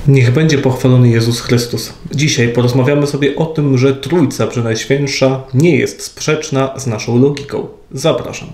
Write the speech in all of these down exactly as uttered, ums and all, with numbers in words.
Niech będzie pochwalony Jezus Chrystus. Dzisiaj porozmawiamy sobie o tym, że Trójca Przenajświętsza nie jest sprzeczna z naszą logiką. Zapraszam.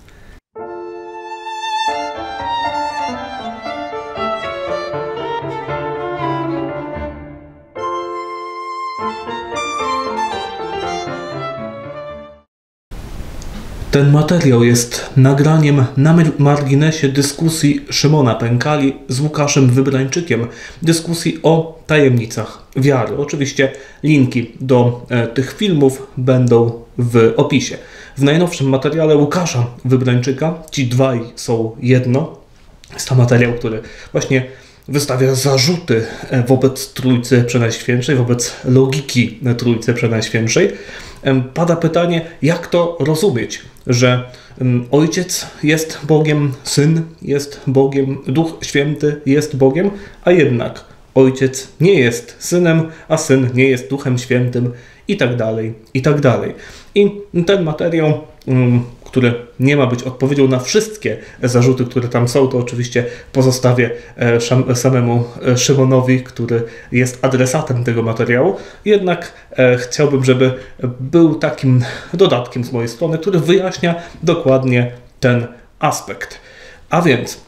Ten materiał jest nagraniem na marginesie dyskusji Szymona Pękali z Łukaszem Wybrańczykiem, dyskusji o tajemnicach wiary. Oczywiście linki do e, tych filmów będą w opisie. W najnowszym materiale Łukasza Wybrańczyka, ci dwaj są jedno, jest to materiał, który właśnie wystawia zarzuty wobec Trójcy Przenajświętszej, wobec logiki Trójcy Przenajświętszej. Pada pytanie, jak to rozumieć, że Ojciec jest Bogiem, Syn jest Bogiem, Duch Święty jest Bogiem, a jednak Ojciec nie jest Synem, a Syn nie jest Duchem Świętym i tak dalej, i tak dalej. I ten materiał, który nie ma być odpowiedzią na wszystkie zarzuty, które tam są, to oczywiście pozostawię samemu Szymonowi, który jest adresatem tego materiału. Jednak chciałbym, żeby był takim dodatkiem z mojej strony, który wyjaśnia dokładnie ten aspekt. A więc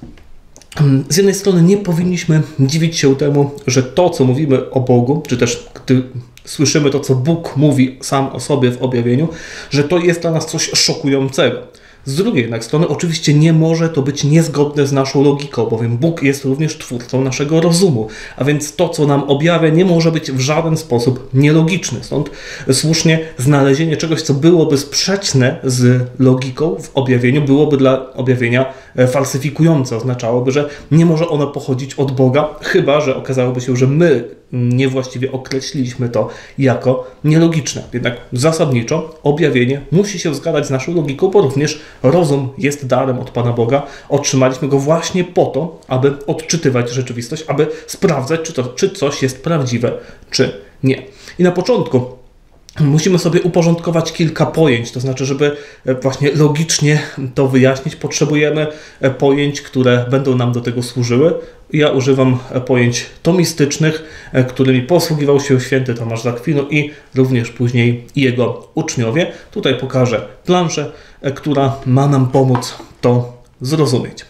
z jednej strony nie powinniśmy dziwić się temu, że to, co mówimy o Bogu, czy też gdy słyszymy to, co Bóg mówi sam o sobie w objawieniu, że to jest dla nas coś szokującego. Z drugiej jednak strony oczywiście nie może to być niezgodne z naszą logiką, bowiem Bóg jest również twórcą naszego rozumu, a więc to, co nam objawia, nie może być w żaden sposób nielogiczne. Stąd słusznie znalezienie czegoś, co byłoby sprzeczne z logiką w objawieniu, byłoby dla objawienia falsyfikujące. Oznaczałoby, że nie może ono pochodzić od Boga, chyba że okazałoby się, że my niewłaściwie określiliśmy to jako nielogiczne. Jednak zasadniczo objawienie musi się zgadzać z naszą logiką, bo również rozum jest darem od Pana Boga. Otrzymaliśmy go właśnie po to, aby odczytywać rzeczywistość, aby sprawdzać, czy, to, czy coś jest prawdziwe, czy nie. I na początku musimy sobie uporządkować kilka pojęć, to znaczy, żeby właśnie logicznie to wyjaśnić, potrzebujemy pojęć, które będą nam do tego służyły. Ja używam pojęć tomistycznych, którymi posługiwał się święty Tomasz z Akwinu i również później jego uczniowie. Tutaj pokażę planszę, która ma nam pomóc to zrozumieć.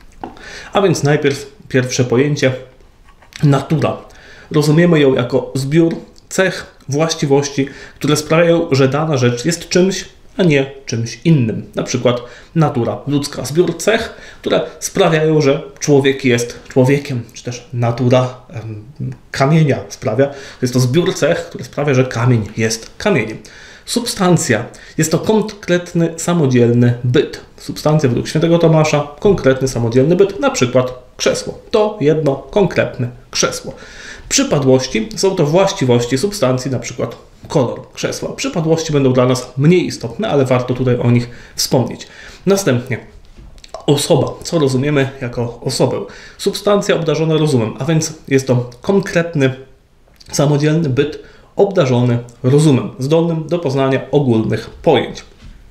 A więc najpierw pierwsze pojęcie, natura. Rozumiemy ją jako zbiór cech, właściwości, które sprawiają, że dana rzecz jest czymś, a nie czymś innym. Na przykład natura ludzka, zbiór cech, które sprawiają, że człowiek jest człowiekiem, czy też natura em, kamienia sprawia. Jest to zbiór cech, który sprawia, że kamień jest kamieniem. Substancja jest to konkretny, samodzielny byt. Substancja według świętego Tomasza, konkretny, samodzielny byt, na przykład krzesło. To jedno konkretne krzesło. Przypadłości są to właściwości substancji, na przykład kolor krzesła. Przypadłości będą dla nas mniej istotne, ale warto tutaj o nich wspomnieć. Następnie osoba. Co rozumiemy jako osobę? Substancja obdarzona rozumem, a więc jest to konkretny, samodzielny byt obdarzony rozumem, zdolnym do poznania ogólnych pojęć.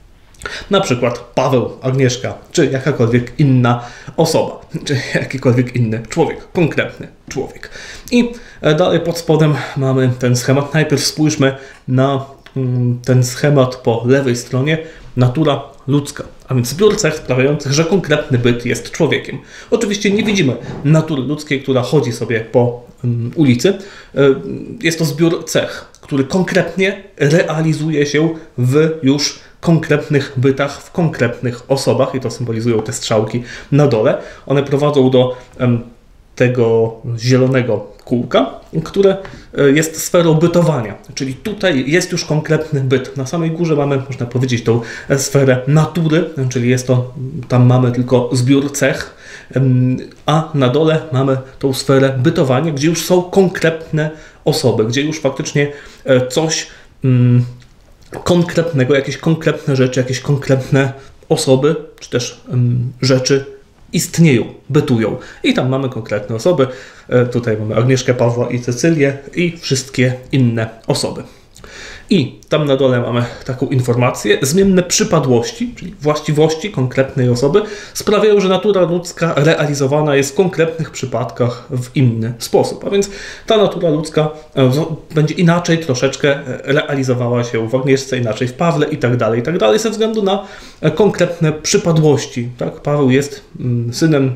Na przykład Paweł, Agnieszka, czy jakakolwiek inna osoba, czy jakikolwiek inny człowiek, konkretny człowiek. I dalej pod spodem mamy ten schemat. Najpierw spójrzmy na ten schemat po lewej stronie. Natura ludzka, a więc zbiór cech sprawiających, że konkretny byt jest człowiekiem. Oczywiście nie widzimy natury ludzkiej, która chodzi sobie po ulicy. Jest to zbiór cech, który konkretnie realizuje się w już konkretnych bytach, w konkretnych osobach i to symbolizują te strzałki na dole. One prowadzą do um, tego zielonego kółka, które jest sferą bytowania, czyli tutaj jest już konkretny byt. Na samej górze mamy, można powiedzieć, tą sferę natury, czyli jest to, tam mamy tylko zbiór cech, a na dole mamy tą sferę bytowania, gdzie już są konkretne osoby, gdzie już faktycznie coś um, konkretnego, jakieś konkretne rzeczy, jakieś konkretne osoby, czy też um, rzeczy istnieją, bytują. I tam mamy konkretne osoby. Tutaj mamy Agnieszkę, Pawła i Cecylię i wszystkie inne osoby. I tam na dole mamy taką informację. Zmienne przypadłości, czyli właściwości konkretnej osoby, sprawiają, że natura ludzka realizowana jest w konkretnych przypadkach w inny sposób. A więc ta natura ludzka będzie inaczej troszeczkę realizowała się w Agnieszce, inaczej w Pawle i tak dalej, i tak dalej, ze względu na konkretne przypadłości. Tak? Paweł jest synem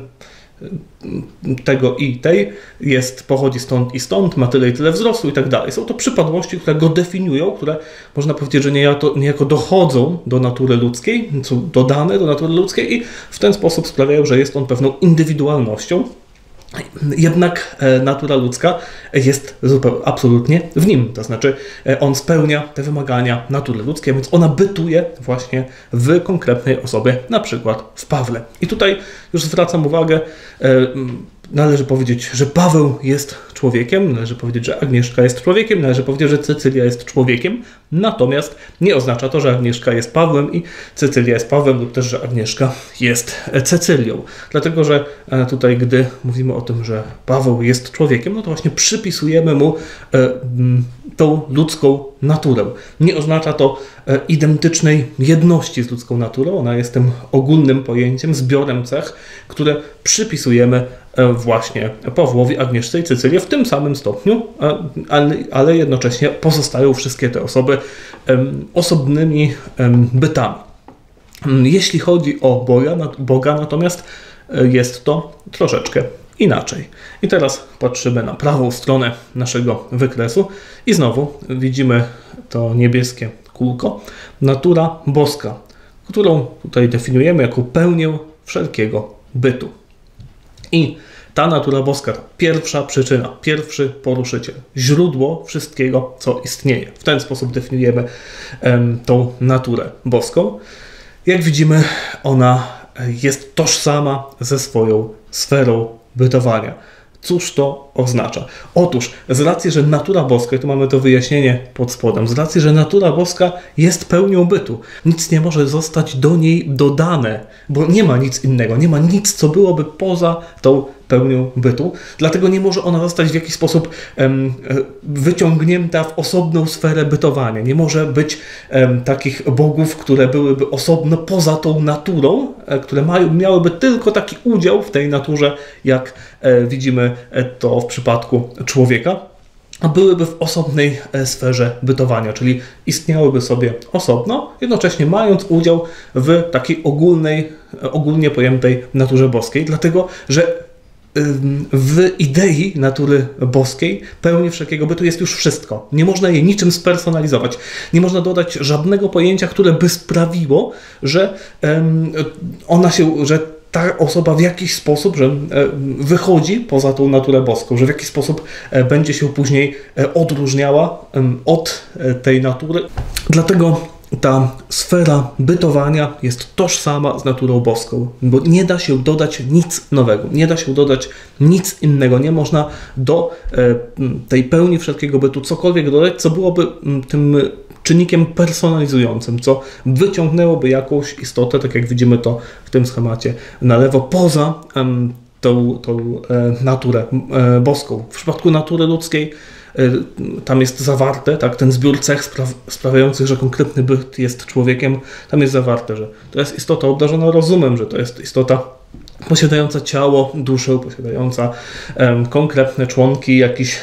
tego i tej, jest, pochodzi stąd i stąd, ma tyle i tyle wzrostu i tak dalej. Są to przypadłości, które go definiują, które można powiedzieć, że niejako, niejako dochodzą do natury ludzkiej, są dodane do natury ludzkiej i w ten sposób sprawiają, że jest on pewną indywidualnością. Jednak natura ludzka jest zupełnie, absolutnie w nim, to znaczy on spełnia te wymagania natury ludzkiej, więc ona bytuje właśnie w konkretnej osobie, na przykład w Pawle. I tutaj już zwracam uwagę, należy powiedzieć, że Paweł jest człowiekiem, należy powiedzieć, że Agnieszka jest człowiekiem, należy powiedzieć, że Cecylia jest człowiekiem, natomiast nie oznacza to, że Agnieszka jest Pawłem i Cecylia jest Pawłem lub też, że Agnieszka jest Cecylią. Dlatego, że tutaj, gdy mówimy o tym, że Paweł jest człowiekiem, no to właśnie przypisujemy mu tą ludzką naturę. Nie oznacza to identycznej jedności z ludzką naturą, ona jest tym ogólnym pojęciem, zbiorem cech, które przypisujemy właśnie Pawłowi, Agnieszce i Cecylię w tym samym stopniu, ale jednocześnie pozostają wszystkie te osoby osobnymi bytami. Jeśli chodzi o Boga, Boga natomiast jest to troszeczkę inaczej. I teraz patrzymy na prawą stronę naszego wykresu i znowu widzimy to niebieskie kółko, natura boska, którą tutaj definiujemy jako pełnię wszelkiego bytu. I ta natura boska, pierwsza przyczyna, pierwszy poruszyciel, źródło wszystkiego, co istnieje. W ten sposób definiujemy um, tą naturę boską. Jak widzimy, ona jest tożsama ze swoją sferą bytowania. Cóż to oznacza? Otóż z racji, że natura boska, i tu mamy to wyjaśnienie pod spodem, z racji, że natura boska jest pełnią bytu, nic nie może zostać do niej dodane, bo nie ma nic innego, nie ma nic, co byłoby poza tą pełnią bytu, dlatego nie może ona zostać w jakiś sposób um, wyciągnięta w osobną sferę bytowania. Nie może być um, takich bogów, które byłyby osobno poza tą naturą, e, które mają, miałyby tylko taki udział w tej naturze, jak e, widzimy to w przypadku człowieka, a byłyby w osobnej sferze bytowania, czyli istniałyby sobie osobno, jednocześnie mając udział w takiej ogólnej, ogólnie pojętej naturze boskiej, dlatego że w idei natury boskiej, pełni wszelkiego bytu jest już wszystko. Nie można jej niczym spersonalizować. Nie można dodać żadnego pojęcia, które by sprawiło, że ona się, że ta osoba w jakiś sposób, że wychodzi poza tą naturę boską, że w jakiś sposób będzie się później odróżniała od tej natury. Dlatego ta sfera bytowania jest tożsama z naturą boską, bo nie da się dodać nic nowego, nie da się dodać nic innego, nie można do tej pełni wszelkiego bytu cokolwiek dodać, co byłoby tym czynnikiem personalizującym, co wyciągnęłoby jakąś istotę, tak jak widzimy to w tym schemacie na lewo, poza um, tą, tą e, naturę e, boską. W przypadku natury ludzkiej e, tam jest zawarte, tak, ten zbiór cech spra sprawiających, że konkretny byt jest człowiekiem, tam jest zawarte, że to jest istota obdarzona rozumem, że to jest istota posiadająca ciało, duszę, posiadająca um, konkretne członki, jakiś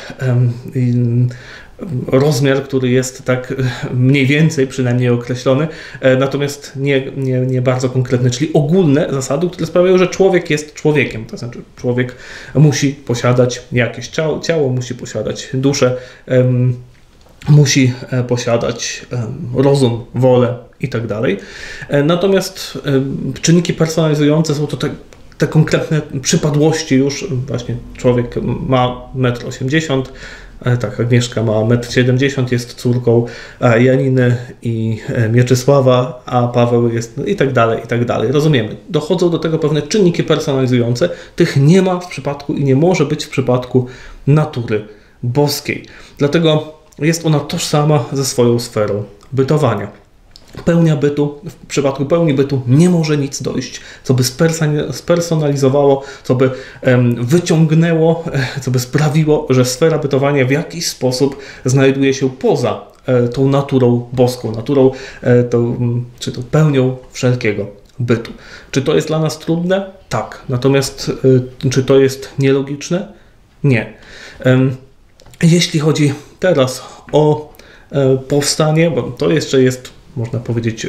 um, rozmiar, który jest tak mniej więcej przynajmniej określony, natomiast nie, nie, nie bardzo konkretny, czyli ogólne zasady, które sprawiają, że człowiek jest człowiekiem. To znaczy człowiek musi posiadać jakieś ciało, ciało musi posiadać duszę, um, musi posiadać um, rozum, wolę i tak dalej. Natomiast um, czynniki personalizujące są to te te konkretne przypadłości już, właśnie człowiek ma metr osiemdziesiąt, tak, Agnieszka ma metr siedemdziesiąt, jest córką Janiny i Mieczysława, a Paweł jest, no i tak dalej, i tak dalej. Rozumiemy. Dochodzą do tego pewne czynniki personalizujące. Tych nie ma w przypadku i nie może być w przypadku natury boskiej. Dlatego jest ona tożsama ze swoją sferą bytowania. Pełnia bytu, w przypadku pełni bytu nie może nic dojść, co by spersonalizowało, co by um, wyciągnęło, co by sprawiło, że sfera bytowania w jakiś sposób znajduje się poza tą naturą boską, naturą, tą, czy tą pełnią wszelkiego bytu. Czy to jest dla nas trudne? Tak. Natomiast czy to jest nielogiczne? Nie. Jeśli chodzi teraz o powstanie, bo to jeszcze jest, można powiedzieć,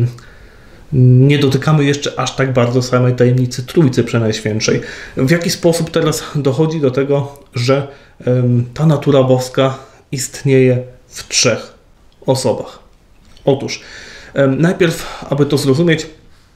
nie dotykamy jeszcze aż tak bardzo samej tajemnicy Trójcy Przenajświętszej. W jaki sposób teraz dochodzi do tego, że ta natura boska istnieje w trzech osobach? Otóż, najpierw, aby to zrozumieć,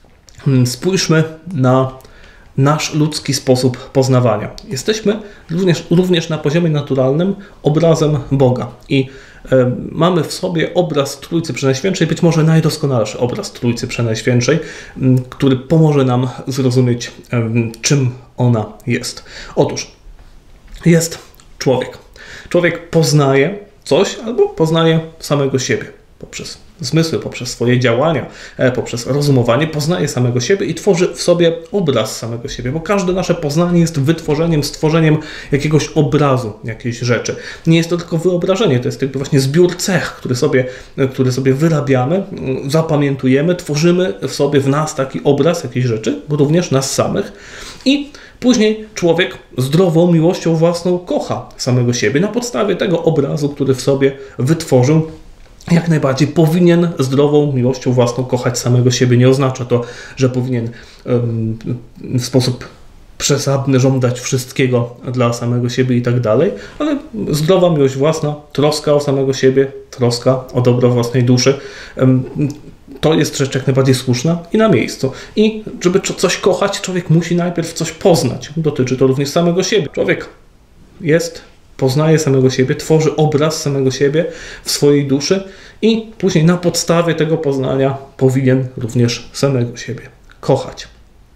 spójrzmy na nasz ludzki sposób poznawania. Jesteśmy również, również na poziomie naturalnym obrazem Boga i e, mamy w sobie obraz Trójcy Przenajświętszej, być może najdoskonalszy obraz Trójcy Przenajświętszej, m, który pomoże nam zrozumieć, e, czym ona jest. Otóż jest człowiek. Człowiek poznaje coś albo poznaje samego siebie poprzez zmysły, poprzez swoje działania, poprzez rozumowanie, poznaje samego siebie i tworzy w sobie obraz samego siebie, bo każde nasze poznanie jest wytworzeniem, stworzeniem jakiegoś obrazu, jakiejś rzeczy. Nie jest to tylko wyobrażenie, to jest jakby właśnie zbiór cech, który sobie, który sobie wyrabiamy, zapamiętujemy, tworzymy w sobie, w nas taki obraz jakiejś rzeczy, bo również nas samych i później człowiek zdrową miłością własną kocha samego siebie na podstawie tego obrazu, który w sobie wytworzył. Jak najbardziej powinien zdrową miłością własną kochać samego siebie. Nie oznacza to, że powinien um, w sposób przesadny żądać wszystkiego dla samego siebie i tak dalej, ale zdrowa miłość własna, troska o samego siebie, troska o dobro własnej duszy, um, to jest rzecz jak najbardziej słuszna i na miejscu. I żeby coś kochać, człowiek musi najpierw coś poznać. Dotyczy to również samego siebie. Człowiek jest... poznaje samego siebie, tworzy obraz samego siebie w swojej duszy i później na podstawie tego poznania powinien również samego siebie kochać.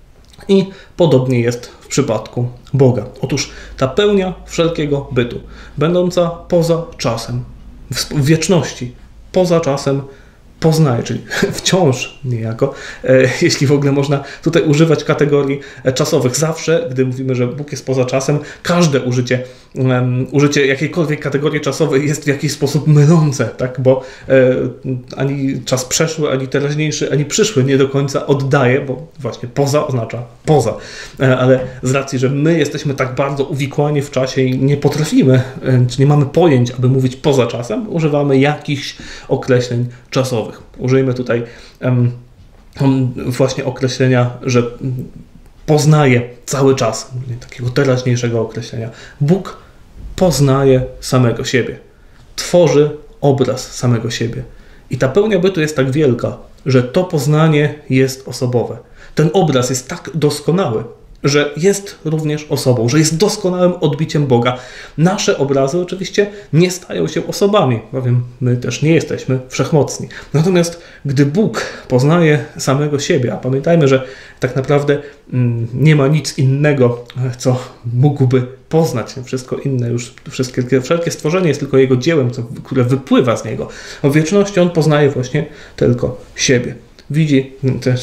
I podobnie jest w przypadku Boga. Otóż ta pełnia wszelkiego bytu, będąca poza czasem, w wieczności, poza czasem, poznaje, czyli wciąż niejako, e, jeśli w ogóle można tutaj używać kategorii czasowych. Zawsze, gdy mówimy, że Bóg jest poza czasem, każde użycie, um, użycie jakiejkolwiek kategorii czasowej jest w jakiś sposób mylące, tak? Bo e, ani czas przeszły, ani teraźniejszy, ani przyszły nie do końca oddaje, bo właśnie poza oznacza poza. E, ale z racji, że my jesteśmy tak bardzo uwikłani w czasie i nie potrafimy, e, czy nie mamy pojęć, aby mówić poza czasem, używamy jakichś określeń czasowych. Użyjmy tutaj um, um, właśnie określenia, że poznaje cały czas, takiego teraźniejszego określenia. Bóg poznaje samego siebie, tworzy obraz samego siebie. I ta pełnia bytu jest tak wielka, że to poznanie jest osobowe. Ten obraz jest tak doskonały, że jest również osobą, że jest doskonałym odbiciem Boga. Nasze obrazy oczywiście nie stają się osobami, bowiem my też nie jesteśmy wszechmocni. Natomiast gdy Bóg poznaje samego siebie, a pamiętajmy, że tak naprawdę nie ma nic innego, co mógłby poznać, wszystko inne już, wszystkie, wszelkie stworzenie jest tylko Jego dziełem, co, które wypływa z Niego. W wieczności On poznaje właśnie tylko siebie. Widzi,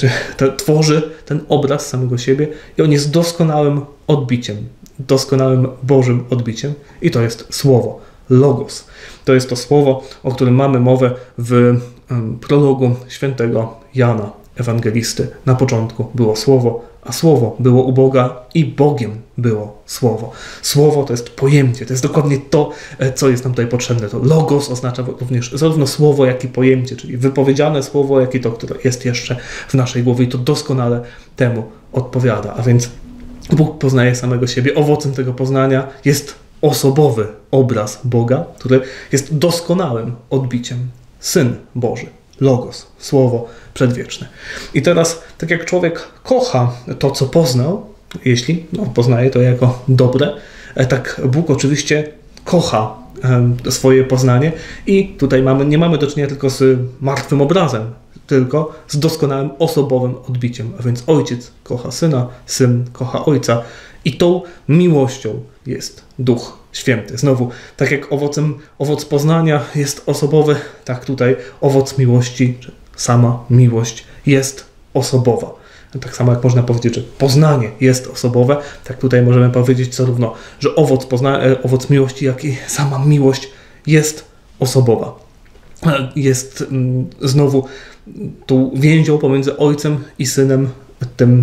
tworzy ten obraz samego siebie i on jest doskonałym odbiciem, doskonałym Bożym odbiciem i to jest słowo, logos. To jest to słowo, o którym mamy mowę w prologu świętego Jana Ewangelisty. Na początku było słowo, a słowo było u Boga i Bogiem było słowo. Słowo to jest pojęcie, to jest dokładnie to, co jest nam tutaj potrzebne. To logos oznacza również zarówno słowo, jak i pojęcie, czyli wypowiedziane słowo, jak i to, które jest jeszcze w naszej głowie i to doskonale temu odpowiada. A więc Bóg poznaje samego siebie. Owocem tego poznania jest osobowy obraz Boga, który jest doskonałym odbiciem. Syn Boży. Logos, słowo przedwieczne. I teraz, tak jak człowiek kocha to, co poznał, jeśli no, poznaje to jako dobre, tak Bóg oczywiście kocha e, swoje poznanie i tutaj mamy, nie mamy do czynienia tylko z martwym obrazem, tylko z doskonałym osobowym odbiciem. A więc ojciec kocha syna, syn kocha ojca i tą miłością jest Duch Święty. Znowu, tak jak owocem, owoc poznania jest osobowy, tak tutaj owoc miłości, czy sama miłość jest osobowa. Tak samo jak można powiedzieć, że poznanie jest osobowe, tak tutaj możemy powiedzieć zarówno, że owoc, pozna- owoc miłości, jak i sama miłość jest osobowa. jest znowu tą więzią pomiędzy Ojcem i Synem, tym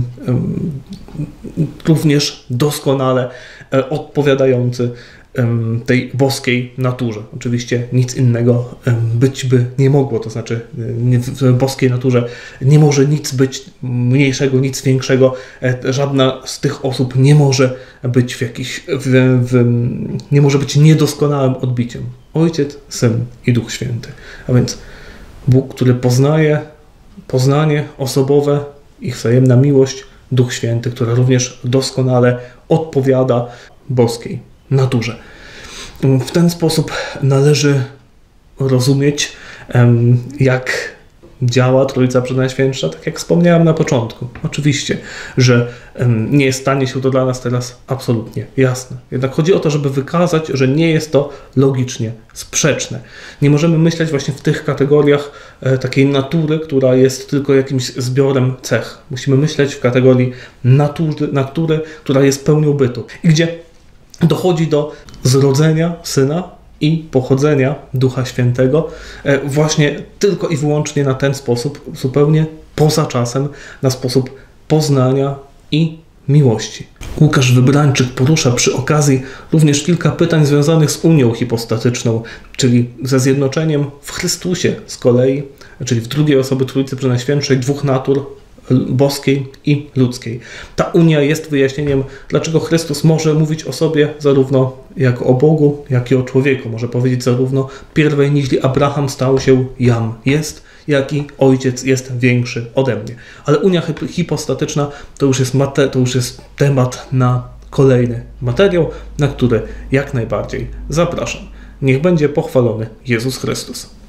również doskonale odpowiadający tej boskiej naturze. Oczywiście nic innego być by nie mogło, to znaczy w boskiej naturze nie może nic być mniejszego, nic większego. Żadna z tych osób nie może być w jakiś, w, w, nie może być niedoskonałym odbiciem. Ojciec, Syn i Duch Święty. A więc Bóg, który poznaje poznanie osobowe, ich wzajemna miłość, Duch Święty, która również doskonale odpowiada boskiej naturze. W ten sposób należy rozumieć, jak działa Trójca Przenajświętsza, tak jak wspomniałem na początku. Oczywiście, że nie stanie się to dla nas teraz absolutnie jasne. Jednak chodzi o to, żeby wykazać, że nie jest to logicznie sprzeczne. Nie możemy myśleć właśnie w tych kategoriach takiej natury, która jest tylko jakimś zbiorem cech. Musimy myśleć w kategorii natury, natury która jest pełnią bytu. I gdzie dochodzi do zrodzenia Syna i pochodzenia Ducha Świętego właśnie tylko i wyłącznie na ten sposób, zupełnie poza czasem, na sposób poznania i miłości. Łukasz Wybrańczyk porusza przy okazji również kilka pytań związanych z unią hipostatyczną, czyli ze zjednoczeniem w Chrystusie z kolei, czyli w drugiej osoby Trójcy Przenajświętszej dwóch natur, boskiej i ludzkiej. Ta unia jest wyjaśnieniem, dlaczego Chrystus może mówić o sobie zarówno jako o Bogu, jak i o człowieku. Może powiedzieć zarówno pierwej niźli Abraham stał się jam jest, jak i Ojciec jest większy ode mnie. Ale unia hipostatyczna to już jest, mate, to już jest temat na kolejny materiał, na który jak najbardziej zapraszam. Niech będzie pochwalony Jezus Chrystus.